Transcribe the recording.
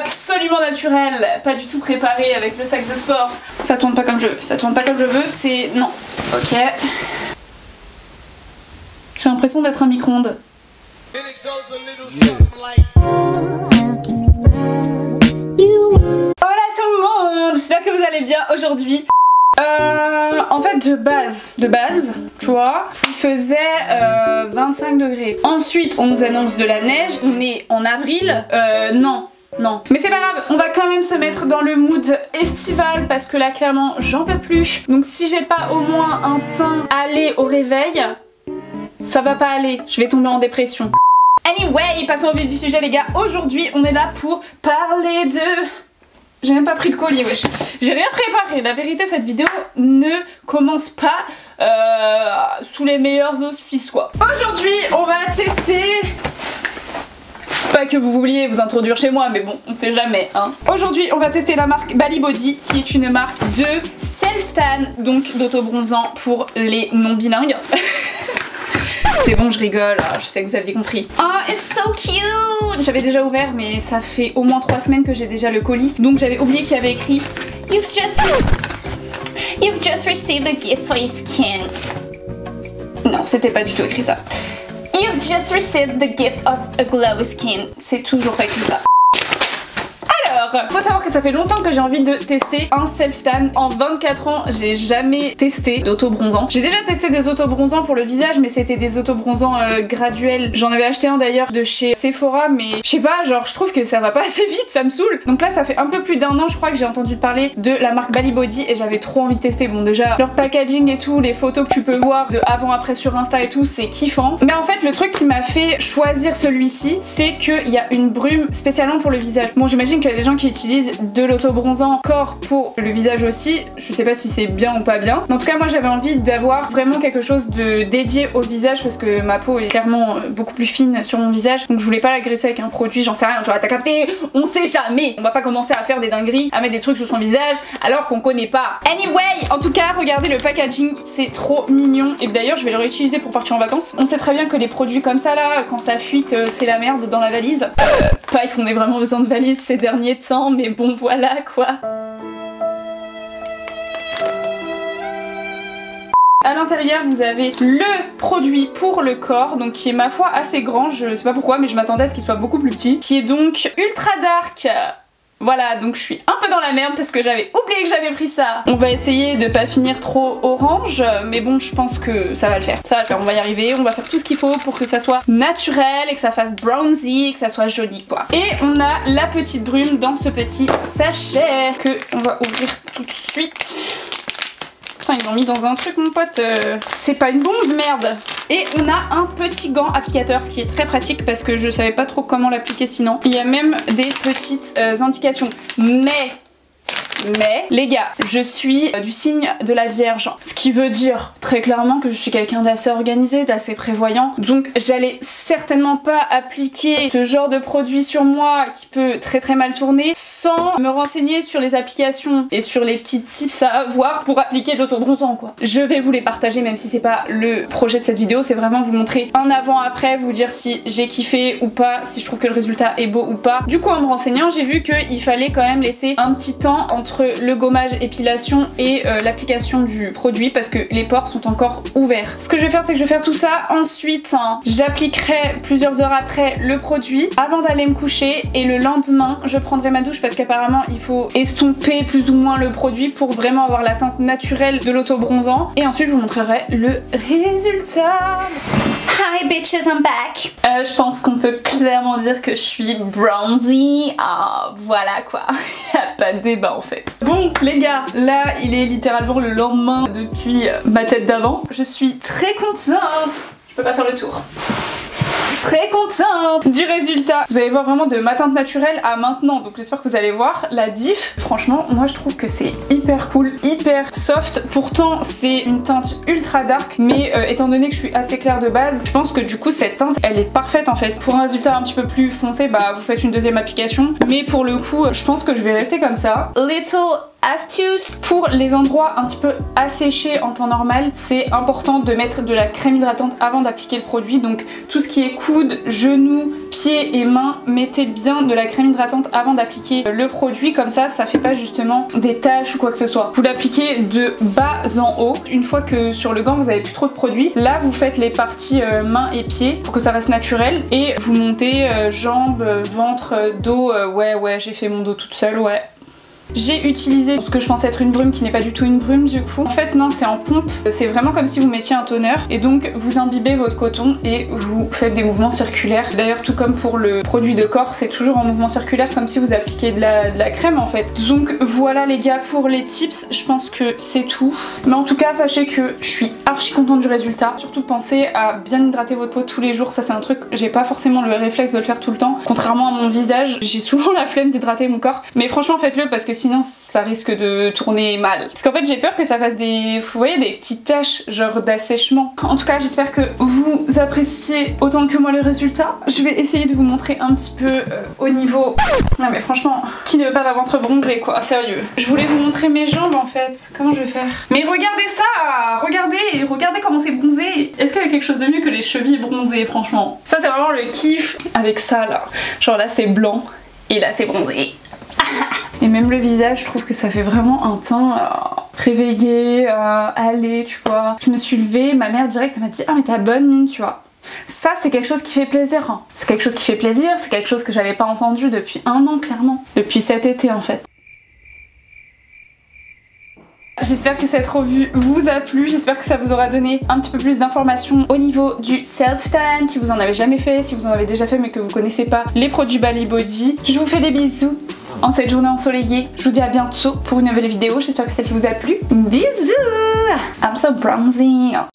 absolument naturel, pas du tout préparé avec le sac de sport. Ça tourne pas comme je veux, ça tourne pas comme je veux, c'est... non. Ok. J'ai l'impression d'être un micro-ondes. Hola tout le monde, j'espère que vous allez bien aujourd'hui. En fait de base, tu vois, il faisait 25 degrés. Ensuite on nous annonce de la neige, on est en avril, non. Mais c'est pas grave, on va quand même se mettre dans le mood estival parce que là clairement j'en peux plus. Donc si j'ai pas au moins un teint allé au réveil, ça va pas aller, je vais tomber en dépression. Anyway, passons au vif du sujet les gars. Aujourd'hui on est là pour parler de... J'ai même pas pris le collier, wesh. J'ai rien préparé. La vérité, cette vidéo ne commence pas sous les meilleurs auspices, quoi. Aujourd'hui, on va tester... Pas que vous vouliez vous introduire chez moi, mais bon, on sait jamais, hein. Aujourd'hui, on va tester la marque Bali Body, qui est une marque de self-tan, donc d'auto-bronzant pour les non-bilingues. C'est bon, je rigole, je sais que vous aviez compris. Oh, it's so cute! J'avais déjà ouvert, mais ça fait au moins 3 semaines que j'ai déjà le colis. Donc j'avais oublié qu'il y avait écrit You've just received a gift for your skin. Non, c'était pas du tout écrit ça. You've just received the gift of a glowy skin. C'est toujours pas écrit ça. Alors, faut savoir que ça fait longtemps que j'ai envie de tester un self-tan. En 24 ans, j'ai jamais testé d'auto-bronzant. J'ai déjà testé des auto-bronzants pour le visage, mais c'était des auto-bronzants graduels. J'en avais acheté un d'ailleurs de chez Sephora, mais je sais pas, genre je trouve que ça va pas assez vite, ça me saoule. Donc là, ça fait un peu plus d'1 an, je crois que j'ai entendu parler de la marque Bali Body et j'avais trop envie de tester. Bon, déjà, leur packaging et tout, les photos que tu peux voir de avant-après sur Insta et tout, c'est kiffant. Mais en fait, le truc qui m'a fait choisir celui-ci, c'est qu'il y a une brume spécialement pour le visage. Bon, j'imagine qu'il y a des gens qui utilisent de l'auto-bronzant corps pour le visage aussi. Je sais pas si c'est bien ou pas bien. Mais en tout cas, moi j'avais envie d'avoir vraiment quelque chose de dédié au visage parce que ma peau est clairement beaucoup plus fine sur mon visage. Donc je voulais pas l'agresser avec un produit, j'en sais rien. Tu vois, t'as capté? On sait jamais. On va pas commencer à faire des dingueries, à mettre des trucs sur son visage alors qu'on connaît pas. Anyway, en tout cas, regardez le packaging, c'est trop mignon. Et d'ailleurs, je vais le réutiliser pour partir en vacances. On sait très bien que les produits comme ça là, quand ça fuite, c'est la merde dans la valise. Pas qu'on ait vraiment besoin de valise ces derniers temps, mais bon voilà quoi. À l'intérieur vous avez le produit pour le corps, donc qui est ma foi assez grand, je sais pas pourquoi mais je m'attendais à ce qu'il soit beaucoup plus petit, qui est donc ultra dark. Voilà, donc je suis un peu dans la merde parce que j'avais oublié que j'avais pris ça. On va essayer de pas finir trop orange, mais bon, je pense que ça va le faire. Ça va le faire, on va y arriver, on va faire tout ce qu'il faut pour que ça soit naturel et que ça fasse bronzy et que ça soit joli quoi. Et on a la petite brume dans ce petit sachet que on va ouvrir tout de suite. Putain, ils l'ont mis dans un truc mon pote, c'est pas une bombe, merde. Et on a un petit gant applicateur, ce qui est très pratique parce que je savais pas trop comment l'appliquer sinon. Il y a même des petites indications. Mais les gars, je suis du signe de la Vierge, ce qui veut dire très clairement que je suis quelqu'un d'assez organisé, d'assez prévoyant, donc j'allais certainement pas appliquer ce genre de produit sur moi qui peut très mal tourner sans me renseigner sur les applications et sur les petits tips à avoir pour appliquer l'auto-bronzant quoi. Je vais vous les partager même si c'est pas le projet de cette vidéo, c'est vraiment vous montrer un avant-après, vous dire si j'ai kiffé ou pas, si je trouve que le résultat est beau ou pas. Du coup en me renseignant j'ai vu qu'il fallait quand même laisser un petit temps entre le gommage épilation et l'application du produit parce que les pores sont encore ouverts. Ce que je vais faire c'est que je vais faire tout ça ensuite j'appliquerai plusieurs heures après le produit avant d'aller me coucher et le lendemain je prendrai ma douche parce qu'apparemment il faut estomper plus ou moins le produit pour vraiment avoir la teinte naturelle de l'auto-bronzant et ensuite je vous montrerai le résultat. Hi bitches, I'm back. Je pense qu'on peut clairement dire que je suis bronzy. Ah voilà quoi, y a pas de débat en fait. Bon les gars, là il est littéralement le lendemain depuis ma tête d'avant. Je suis très contente. Je peux pas faire le tour. Très contente du résultat. Vous allez voir vraiment de ma teinte naturelle à maintenant, donc j'espère que vous allez voir la diff. Franchement moi je trouve que c'est hyper cool, hyper soft. Pourtant c'est une teinte ultra dark, mais étant donné que je suis assez claire de base, je pense que du coup cette teinte elle est parfaite en fait. Pour un résultat un petit peu plus foncé, bah vous faites une deuxième application, mais pour le coup je pense que je vais rester comme ça. Little astuce. Pour les endroits un petit peu asséchés en temps normal, c'est important de mettre de la crème hydratante avant d'appliquer le produit. Donc tout ce qui est coude, genoux, pieds et mains, mettez bien de la crème hydratante avant d'appliquer le produit. Comme ça fait pas justement des taches ou quoi que ce soit. Vous l'appliquez de bas en haut. Une fois que sur le gant vous avez plus trop de produit, là vous faites les parties mains et pieds pour que ça reste naturel et vous montez jambes, ventre, dos. Ouais, j'ai fait mon dos toute seule, ouais. J'ai utilisé ce que je pensais être une brume qui n'est pas du tout une brume du coup. En fait non, c'est en pompe, c'est vraiment comme si vous mettiez un toner et donc vous imbibez votre coton et vous faites des mouvements circulaires. D'ailleurs tout comme pour le produit de corps, c'est toujours en mouvement circulaire comme si vous appliquiez de la crème en fait. Donc voilà les gars pour les tips, je pense que c'est tout. Mais en tout cas sachez que je suis archi contente du résultat. Surtout pensez à bien hydrater votre peau tous les jours, ça c'est un truc, j'ai pas forcément le réflexe de le faire tout le temps. Contrairement à mon visage, j'ai souvent la flemme d'hydrater mon corps. Mais franchement faites-le parce que sinon ça risque de tourner mal. Parce qu'en fait j'ai peur que ça fasse des, vous voyez, des petites taches genre d'assèchement. En tout cas j'espère que vous appréciez autant que moi le résultat. Je vais essayer de vous montrer un petit peu au niveau... Non mais franchement, qui ne veut pas d'un ventre bronzé quoi, sérieux. Je voulais vous montrer mes jambes en fait, comment je vais faire? Mais regardez ça, regardez comment c'est bronzé. Est-ce qu'il y a quelque chose de mieux que les chevilles bronzées franchement? Ça c'est vraiment le kiff avec ça là. Genre là c'est blanc et là c'est bronzé. Et même le visage, je trouve que ça fait vraiment un teint réveillé, allé, tu vois. Je me suis levée, ma mère direct elle m'a dit ah mais t'as bonne mine, tu vois. Ça c'est quelque chose qui fait plaisir, hein. C'est quelque chose qui fait plaisir, c'est quelque chose que j'avais pas entendu depuis un an clairement. Depuis cet été en fait. J'espère que cette revue vous a plu, j'espère que ça vous aura donné un petit peu plus d'informations au niveau du self-tan, si vous en avez jamais fait, si vous en avez déjà fait mais que vous connaissez pas les produits Bali Body. Je vous fais des bisous en cette journée ensoleillée, je vous dis à bientôt pour une nouvelle vidéo, j'espère que celle-ci vous a plu. Bisous! I'm so bronzy!